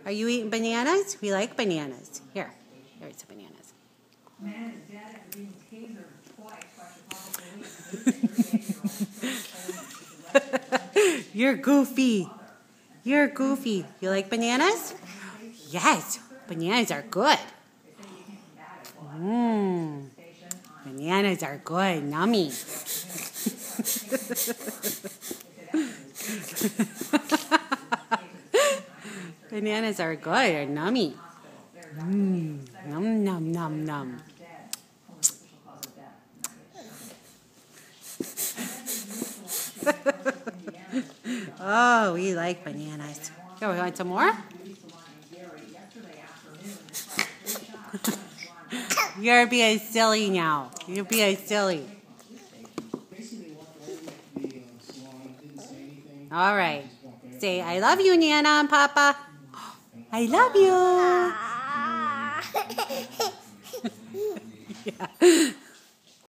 Are you eating bananas? We like bananas. Here's some bananas. Man is dead after being tasered twice by Chicago police. You're goofy. You're goofy. You like bananas? Yes. Bananas are good. Bananas are good. Nummy. Bananas are good. They're nummy. Num, num, num, num. Oh, we like bananas. Here, we want some more? You're being silly now. You're being silly. All right. Say, I love you, Nana and Papa. I love you. Yeah.